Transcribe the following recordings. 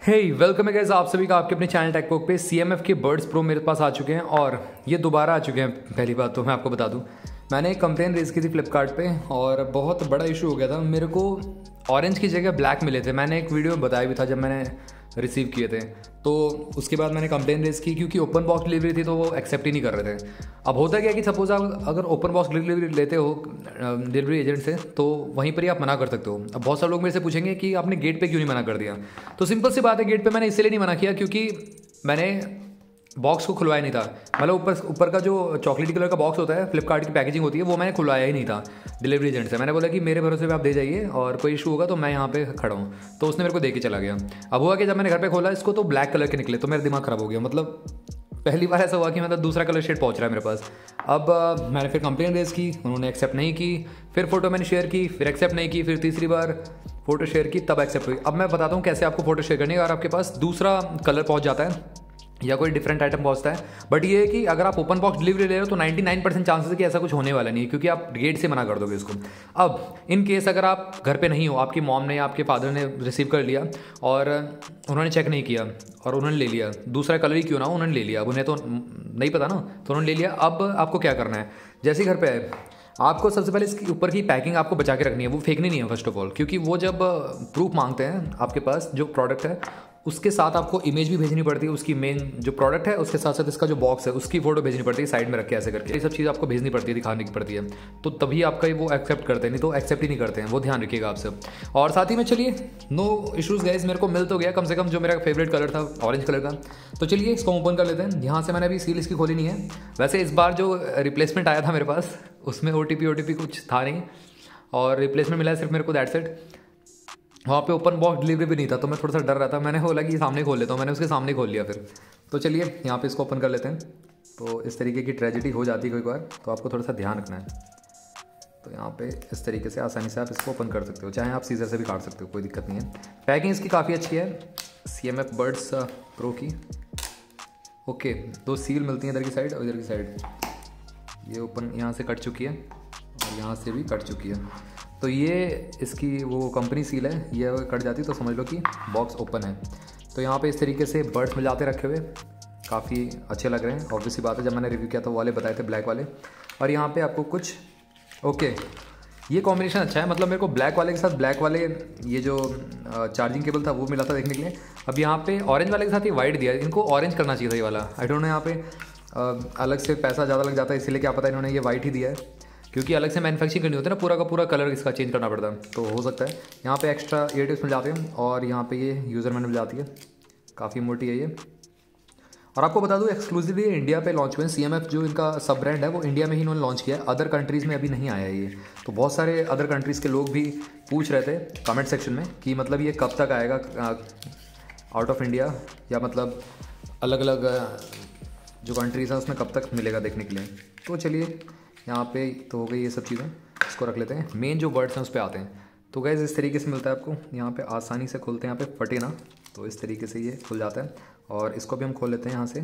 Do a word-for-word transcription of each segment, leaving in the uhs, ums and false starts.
हे welcome है guys, आप सभी का आपके अपने चैनल टेकपोक पे। सी एम एफ के बर्ड्स प्रो मेरे पास आ चुके हैं और ये दोबारा आ चुके हैं। पहली बात तो मैं आपको बता दूं, मैंने एक कंप्लेन रेज की थी फ्लिपकार्ट पे और बहुत बड़ा इशू हो गया था। मेरे को ऑरेंज की जगह ब्लैक मिले थे। मैंने एक वीडियो में बताया भी था जब मैंने रिसीव किए थे, तो उसके बाद मैंने कंप्लेन रेज की क्योंकि ओपन बॉक्स डिलीवरी थी तो वो एक्सेप्ट ही नहीं कर रहे थे। अब होता क्या कि सपोज आप अगर ओपन बॉक्स डिलीवरी लेते हो डिलीवरी एजेंट से तो वहीं पर ही आप मना कर सकते हो। अब बहुत सारे लोग मेरे से पूछेंगे कि आपने गेट पे क्यों नहीं मना कर दिया, तो सिंपल सी बात है, गेट पे मैंने इसलिए नहीं मना किया क्योंकि मैंने बॉक्स को खुलवाया नहीं था। मतलब ऊपर ऊपर का जो चॉकलेटी कलर का बॉक्स होता है, फ्लिपकार्ट की पैकेजिंग होती है, वो मैंने खुलवाया ही नहीं था डिलीवरी एजेंट से। मैंने बोला कि मेरे भरोसे पे आप दे जाइए और कोई इशू होगा तो मैं यहाँ पे खड़ा हूँ, तो उसने मेरे को दे के चला गया। अब हुआ कि जब मैंने घर पे खोला इसको तो ब्लैक कलर के निकले, तो मेरा दिमाग ख़राब हो गया। मतलब पहली बार ऐसा हुआ कि मतलब दूसरा कलर शेड पहुँच रहा है मेरे पास। अब आ, मैंने फिर कंप्लेन रेज की, उन्होंने एक्सेप्ट नहीं की। फिर फोटो मैंने शेयर की, फिर एक्सेप्ट नहीं की। फिर तीसरी बार फोटो शेयर की, तब एक्सेप्ट हुई। अब मैं बताता हूँ कैसे आपको फोटो शेयर करनी है अगर आपके पास दूसरा कलर पहुँच जाता है या कोई डिफरेंट आइटम पहुंचता है। बट ये है कि अगर आप ओपन बॉक्स डिलीवरी ले रहे हो तो निन्यानवे परसेंट चांसेस है कि ऐसा कुछ होने वाला नहीं है, क्योंकि आप गेट से मना कर दोगे इसको। अब इन केस अगर आप घर पे नहीं हो, आपकी मॉम ने या आपके फादर ने रिसीव कर लिया और उन्होंने चेक नहीं किया और उन्होंने ले लिया, दूसरा कलर ही क्यों ना हो उन्होंने ले लिया, अब उन्हें तो नहीं पता ना, तो उन्होंने ले लिया। अब आपको क्या करना है, जैसे ही घर पे आए आपको सबसे पहले इसके ऊपर की पैकिंग आपको बचा के रखनी है, वो फेंकनी नहीं है फर्स्ट ऑफ ऑल, क्योंकि वो जब प्रूफ मांगते हैं आपके पास जो प्रोडक्ट है उसके साथ आपको इमेज भी भेजनी पड़ती है, उसकी मेन जो प्रोडक्ट है उसके साथ साथ इसका जो बॉक्स है उसकी फोटो भेजनी पड़ती है, साइड में रख के ऐसे करके ये सब चीज़ आपको भेजनी पड़ती है, दिखाने की पड़ती है, तो तभी आपका वो एक्सेप्ट करते हैं, नहीं तो एक्सेप्ट ही नहीं करते हैं। वो ध्यान रखिएगा आप सब। और साथ ही में चलिए, नो इशूज़ गाइस, मेरे को मिल तो गया कम से कम जो मेरा फेवरेट कलर था ऑरेंज कलर का। तो चलिए इसको ओपन कर लेते हैं। यहाँ से मैंने अभी सील इसकी खोली नहीं है। वैसे इस बार जो रिप्लेसमेंट आया था मेरे पास उसमें O T P O T P कुछ था नहीं और रिप्लेसमेंट मिला है सिर्फ मेरे को, दैट सेट। वहाँ पे ओपन बॉक्स डिलीवरी भी नहीं था तो मैं थोड़ा सा डर रहा था। मैंने बोला कि सामने खोल लेता हूँ, मैंने उसके सामने खोल लिया फिर। तो चलिए यहाँ पे इसको ओपन कर लेते हैं। तो इस तरीके की ट्रेजेडी हो जाती है कोई बार, तो आपको थोड़ा सा ध्यान रखना है। तो यहाँ पे इस तरीके से आसानी से आप इसको ओपन कर सकते हो, चाहे आप सीजर से भी काट सकते हो, कोई दिक्कत नहीं है। पैकिंग इसकी काफ़ी अच्छी है, C M F buds pro की। ओके, दो सील मिलती हैं इधर की साइड और इधर की साइड। ये ओपन यहाँ से कट चुकी है और यहाँ से भी कट चुकी है। तो ये इसकी वो कंपनी सील है, ये अगर कट जाती तो समझ लो कि बॉक्स ओपन है। तो यहाँ पे इस तरीके से बर्ड्स मिल जाते रखे हुए, काफ़ी अच्छे लग रहे हैं। ऑब्वियसली बात है, जब मैंने रिव्यू किया था वो वाले बताए थे ब्लैक वाले। और यहाँ पे आपको कुछ ओके, ये कॉम्बिनेशन अच्छा है। मतलब मेरे को ब्लैक वाले के साथ ब्लैक वाले ये जो चार्जिंग केबल था वो मिला था देखने के लिए। अब यहाँ पे ऑरेंज वाले के साथ ये वाइट दिया है, इनको ऑरेंज करना चाहिए था ये वाला। आई डोंट नो, यहाँ पे अलग से पैसा ज़्यादा लग जाता है, इसीलिए क्या पता इन्होंने ये वाइट ही दिया है, क्योंकि अलग से मैन्युफैक्चरिंग करनी होती है ना, पूरा का पूरा कलर इसका चेंज करना पड़ता है। तो हो सकता है यहाँ पे एक्स्ट्रा ईयर टिप्स मिल जाते हैं और यहाँ पे ये यूज़र मैनुअल मिल जाती है, काफ़ी मोटी है ये। और आपको बता दूँ एक्सक्लूसिवली इंडिया पे लॉन्च हुए हैं। सी एम एफ जो इनका सब ब्रांड है वो इंडिया में ही इन्होंने लॉन्च किया है, अदर कंट्रीज़ में अभी नहीं आया है ये। तो बहुत सारे अदर कंट्रीज़ के लोग भी पूछ रहे थे कमेंट सेक्शन में कि मतलब ये कब तक आएगा आउट ऑफ इंडिया, या मतलब अलग अलग जो कंट्रीज़ हैं उसमें कब तक मिलेगा देखने के लिए। तो चलिए यहाँ पे तो हो गई ये सब चीज़ें, इसको रख लेते हैं। मेन जो बर्ड्स हैं उस पर आते हैं। तो गाइस इस तरीके से मिलता है आपको, यहाँ पे आसानी से खुलते हैं, यहाँ पे फटे ना, तो इस तरीके से ये खुल जाता है। और इसको भी हम खोल लेते हैं यहाँ से,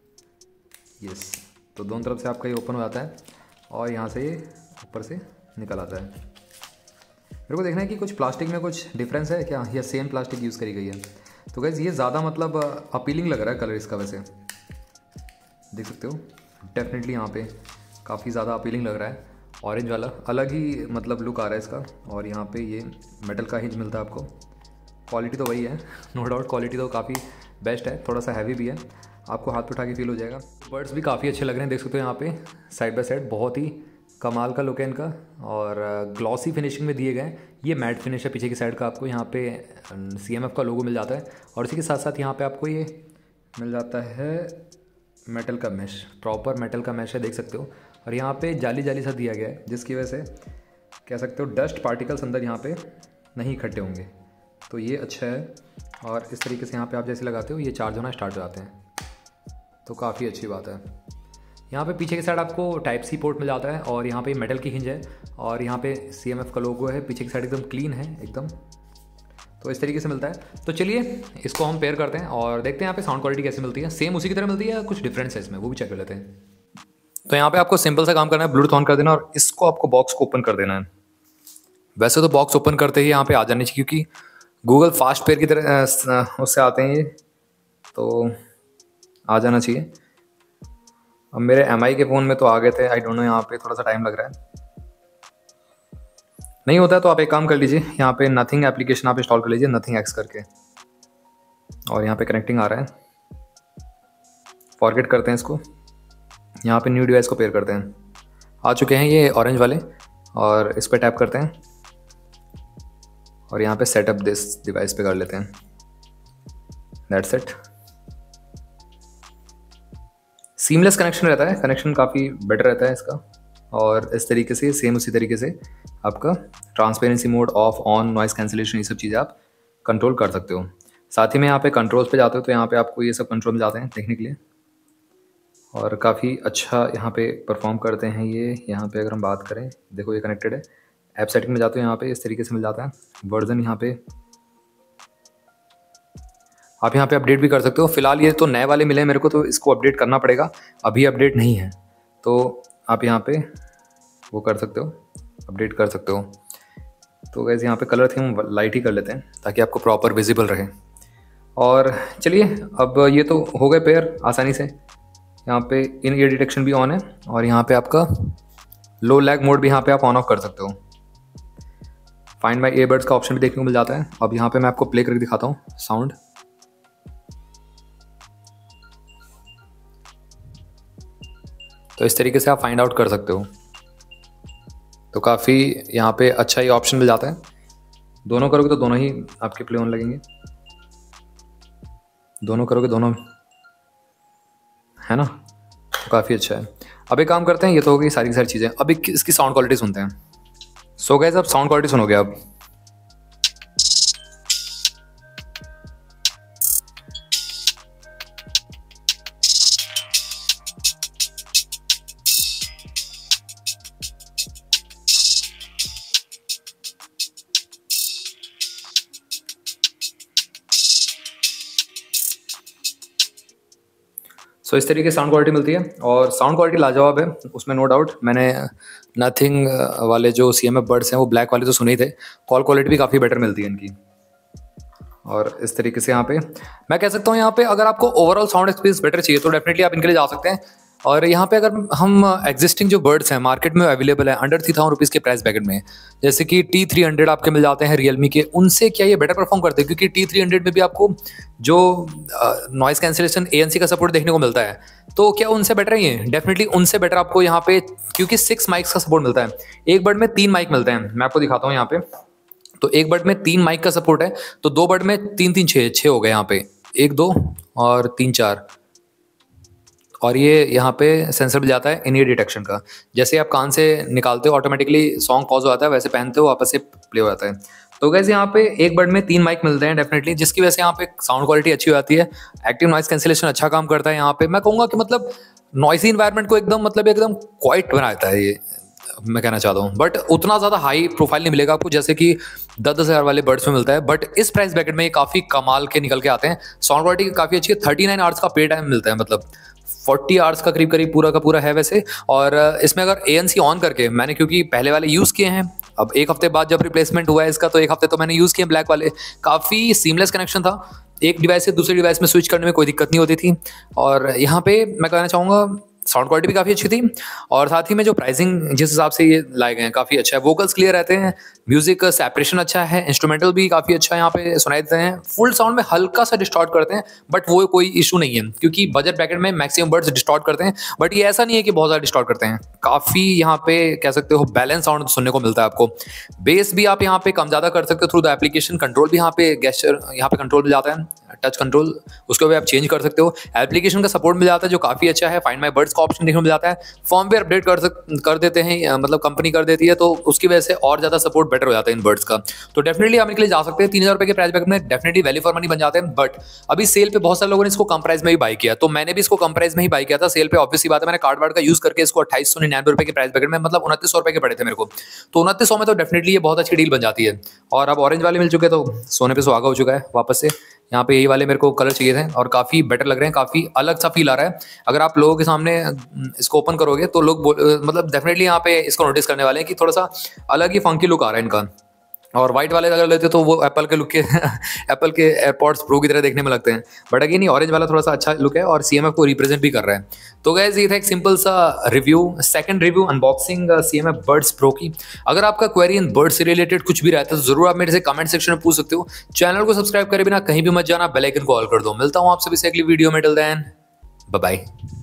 यस। तो दोनों तरफ से आपका ये ओपन हो जाता है और यहाँ से ये ऊपर से निकल आता है। मेरे को देखना है कि कुछ प्लास्टिक में कुछ डिफरेंस है क्या, या सेम प्लास्टिक यूज़ करी गई है। तो गाइस ये ज़्यादा मतलब अपीलिंग लग रहा है कलर इसका, वैसे देख सकते हो डेफिनेटली यहाँ पे काफ़ी ज़्यादा अपीलिंग लग रहा है। ऑरेंज वाला अलग ही मतलब लुक आ रहा है इसका। और यहाँ पे ये मेटल का हिंज मिलता है आपको। क्वालिटी तो वही है, नो डाउट क्वालिटी तो काफ़ी बेस्ट है, थोड़ा सा हैवी भी है, आपको हाथ पे उठा के फील हो जाएगा। बर्ड्स भी काफ़ी अच्छे लग रहे हैं, देख सकते हो यहाँ पे साइड बाय साइड, बहुत ही कमाल का लुक है इनका। और ग्लॉसी फिनिशिंग में दिए गए। ये मैट फिनिश है पीछे की साइड का, आपको यहाँ पे सी एम एफ का लोगो मिल जाता है। और इसी के साथ साथ यहाँ पर आपको ये मिल जाता है मेटल का मैश, प्रॉपर मेटल का मैश है, देख सकते हो। और यहाँ पे जाली जाली सा दिया गया है, जिसकी वजह से कह सकते हो डस्ट पार्टिकल्स अंदर यहाँ पे नहीं इकट्ठे होंगे, तो ये अच्छा है। और इस तरीके से यहाँ पे आप जैसे लगाते हो ये चार्ज होना स्टार्ट हो जाते हैं, तो काफ़ी अच्छी बात है। यहाँ पे पीछे की साइड आपको टाइप सी पोर्ट मिल जाता है और यहाँ पे मेटल की हिंज है और यहाँ पे सी एम एफ का लोगो है, पीछे की साइड एकदम क्लीन है एकदम। तो इस तरीके से मिलता है। तो चलिए इसको हम पेयर करते हैं और देखते हैं यहाँ पे साउंड क्वालिटी कैसे मिलती है। सेम उसी की तरह मिलती है या कुछ डिफरेंस है इसमें, वो भी चेक कर लेते हैं। तो यहाँ पे आपको सिंपल सा काम करना है, ब्लूटूथ ऑन कर देना और इसको आपको बॉक्स को ओपन कर देना है। वैसे तो बॉक्स ओपन करते ही यहाँ पे आ जानी चाहिए, क्योंकि गूगल फास्ट पेयर की तरह उससे आते हैं ये, तो आ जाना चाहिए। अब मेरे एम आई के फ़ोन में तो आ गए थे, आई डोंट नो यहाँ पे थोड़ा सा टाइम लग रहा है। नहीं होता है तो आप एक काम कर लीजिए, यहाँ पे नथिंग एप्लीकेशन आप इंस्टॉल कर लीजिए, नथिंग एक्स करके, और यहाँ पे कनेक्टिंग आ रहा है। फॉरगेट करते हैं इसको, यहाँ पे न्यू डिवाइस को पेयर करते हैं। आ चुके हैं ये ऑरेंज वाले, और इस पर टैप करते हैं और यहाँ पे सेटअप दिस डिवाइस पे कर लेते हैं। That's it. सीमलेस कनेक्शन रहता है, कनेक्शन काफ़ी बेटर रहता है इसका, और इस तरीके से सेम उसी तरीके से आपका transparency mode, off, on, noise cancellation, ये सब चीज़ें आप कंट्रोल कर सकते हो। साथ ही में यहाँ पे कंट्रोल्स पे जाते हो तो यहाँ पे आपको ये सब कंट्रोल मिल जाते हैं देखने के लिए, और काफ़ी अच्छा यहाँ पे परफॉर्म करते हैं ये। यहाँ पे अगर हम बात करें, देखो ये कनेक्टेड है। ऐप सेटिंग में जाते हो यहाँ पे इस तरीके से मिल जाता है वर्जन। यहाँ पे आप यहाँ पे अपडेट भी कर सकते हो। फिलहाल ये तो नए वाले मिले मेरे को, तो इसको अपडेट करना पड़ेगा, अभी अपडेट नहीं है, तो आप यहाँ पे वो कर सकते हो, अपडेट कर सकते हो। तो वैसे यहाँ पे कलर थीम लाइट ही कर लेते हैं ताकि आपको प्रॉपर विजिबल रहे। और चलिए, अब ये तो हो गए पेयर आसानी से। यहाँ पे इन ईयर डिटेक्शन भी ऑन है, और यहाँ पे आपका लो लैग मोड भी यहाँ पे आप ऑन ऑफ कर सकते हो। फाइंड माई ईयरबड्स का ऑप्शन भी देखने को मिल जाता है। अब यहाँ पे मैं आपको प्ले करके दिखाता हूँ साउंड। तो इस तरीके से आप फाइंड आउट कर सकते हो। तो काफ़ी यहाँ पे अच्छा ही ऑप्शन मिल जाता है। दोनों करोगे तो दोनों ही आपके प्ले ऑन लगेंगे, दोनों करोगे दोनों, है ना, तो काफ़ी अच्छा है। अब एक काम करते हैं, ये तो हो गई सारी की सारी चीज़ें। अब एक इसकी साउंड क्वालिटी सुनते हैं। सो गाइस, अब साउंड क्वालिटी सुनोगे अब। सो so, इस तरीके से साउंड क्वालिटी मिलती है, और साउंड क्वालिटी लाजवाब है, उसमें नो डाउट। मैंने नथिंग वाले जो सी एम एफ बर्ड्स हैं वो ब्लैक वाले तो सुने ही थे। कॉल क्वालिटी भी काफ़ी बेटर मिलती है इनकी। और इस तरीके से यहाँ पे मैं कह सकता हूँ, यहाँ पे अगर आपको ओवरऑल साउंड एक्सपीरियंस बेटर चाहिए तो डेफिनेटली आप इनके लिए जा सकते हैं। और यहाँ पे अगर हम एग्जिस्टिंग जो बर्ड्स हैं मार्केट में अवेलेबल है अंडर थ्री थाउजेंड रुपीज़ के प्राइस बैकेट में, जैसे कि टी थ्री हंड्रेड आपके मिल जाते हैं रियलमी के, उनसे क्या ये बेटर परफॉर्म करते हैं? क्योंकि टी थ्री हंड्रेड में भी आपको जो noise cancellation A N C का सपोर्ट देखने को मिलता है, तो क्या उनसे बेटर है ये? डेफिनेटली उनसे बेटर आपको यहाँ पे, क्योंकि सिक्स माइक्स का सपोर्ट मिलता है। एक बर्ड में तीन माइक मिलते हैं, मैं आपको दिखाता हूँ यहाँ पे। तो एक बर्ड में तीन माइक का सपोर्ट है, तो दो बर्ड में तीन तीन छः छः हो गए यहाँ पे, एक दो और तीन चार। और ये यहाँ पे सेंसर मिल जाता है इन ईयर डिटेक्शन का। जैसे आप कान से निकालते हो ऑटोमेटिकली सॉन्ग पॉज हो जाता है, वैसे पहनते हो वापस से प्ले हो जाता है। तो वैसे यहाँ पे एक बर्ड में तीन माइक मिलते हैं डेफिनेटली, जिसकी वजह से यहाँ पे साउंड क्वालिटी अच्छी हो जाती है। एक्टिव नॉइस कैंसिलेशन अच्छा काम करता है यहाँ पे। मैं कहूँगा कि मतलब नॉइसी इन्वायरमेंट को एकदम मतलब एकदम क्वाइट बना देता है ये, मैं कहना चाहता हूँ। बट उतना ज़्यादा हाई प्रोफाइल नहीं मिलेगा आपको जैसे कि दस दस हज़ार वाले बर्ड्स में मिलता है। बट इस प्राइस ब्रैकेट में ये काफ़ी कमाल के निकल के आते हैं। साउंड क्वालिटी काफ़ी अच्छी है। थर्टी नाइन आवर्स का पे टाइम मिलता है, मतलब फोर्टी आवर्स का करीब करीब पूरा का पूरा है वैसे। और इसमें अगर ए एन सी ऑन करके, मैंने क्योंकि पहले वाले यूज़ किए हैं, अब एक हफ्ते बाद जब रिप्लेसमेंट हुआ है इसका, तो एक हफ्ते तो मैंने यूज़ किए ब्लैक वाले। काफ़ी सीमलेस कनेक्शन था, एक डिवाइस से दूसरे डिवाइस में स्विच करने में कोई दिक्कत नहीं होती थी। और यहाँ पे मैं कहना चाहूँगा साउंड क्वालिटी भी काफ़ी अच्छी थी, और साथ ही में जो प्राइसिंग जिस हिसाब से ये लाए गए हैं काफ़ी अच्छा है। वोकल्स क्लियर रहते हैं, म्यूजिक सेपरेशन अच्छा है, इंस्ट्रूमेंटल भी काफ़ी अच्छा यहाँ पे सुनाई देते हैं। फुल साउंड में हल्का सा डिस्टॉर्ट करते हैं, बट वो कोई इशू नहीं है क्योंकि बजट ब्रैकेट में मैक्सिमम बर्ड्स डिस्टॉर्ट करते हैं। बट ये ऐसा नहीं है कि बहुत ज़्यादा डिस्टॉर्ट करते हैं, काफ़ी यहाँ पे कह सकते हो बैलेंस साउंड सुनने को मिलता है आपको। बेस भी आप यहाँ पे कम ज़्यादा कर सकते हो थ्रू द एप्लीकेशन। कंट्रोल भी यहाँ पे गेस्चर यहाँ पे कंट्रोल मिल जाता है, टच कंट्रोल, उसको भी आप चेंज कर सकते हो। एप्लीकेशन का सपोर्ट मिल जाता है जो काफ़ी अच्छा है। फाइंड माई बर्ड्स का ऑप्शन देखने को मिल जाता है। फॉर्मवेयर अपडेट कर सक कर देते हैं, मतलब कंपनी कर देती है, तो उसकी वजह से और ज़्यादा सपोर्ट बेटर हो जाता है इन बर्ड्स का। तो डेफिनेटली आप इनके लिए जा सकते हैं। तीन हज़ार रुपये के प्राइस बैक में डेफिनेटली वैल्यू फॉर मनी बन जाते हैं। बट अभी सेल पे बहुत सारे लोगों ने इसको कम प्राइस में ही बाई किया, तो मैंने भी इसको कम प्राइस में ही बाई किया था सेल पे। ऑब्वियसली बात है, मैंने कार्ड वार्ड का यूज़ करके इसको अट्ठाईस सौ निन्यानवे रुपये के प्राइस बैकेट में, मतलब उनतीस सौ रुपये के पड़े थे मेरे को। तो उनतीस सौ में तो डेफिनेटली ये बहुत अच्छी डील बन जाती है। और अब ऑरेंज वाले मिल चुके तो सोने पे सुहागा हो चुका है वापस से। यहाँ पे यही वाले मेरे को कलर चाहिए थे और काफ़ी बेटर लग रहे हैं, काफ़ी अलग सा फील आ रहा है। अगर आप लोगों के सामने इसको ओपन करोगे तो लोग मतलब डेफिनेटली यहाँ पे इसको नोटिस करने वाले हैं कि थोड़ा सा अलग ही फंकी लुक आ रहा है इनका। और वाइट वाले अगर लेते तो वो एप्पल के लुक के एप्पल के एयरपॉड्स प्रो की तरह देखने में लगते हैं, बट अगेन ये ऑरेंज वाला थोड़ा सा अच्छा लुक है और सीएमएफ को रिप्रेजेंट भी कर रहा है। तो गाइस ये था एक सिंपल सा review, second review unboxing CMF buds pro की। अगर आपका क्वेरी इन बर्ड से रिलेटेड कुछ भी रहता है तो जरूर आप मेरे से कमेंट सेक्शन में पूछ सकते हो। चैनल को सब्सक्राइब करे बिना कहीं भी मत जाना, बेल आइकन को ऑल कर दो। मिलता हूँ आप सभी से अगली वीडियो में, टिल देन बाय बाय।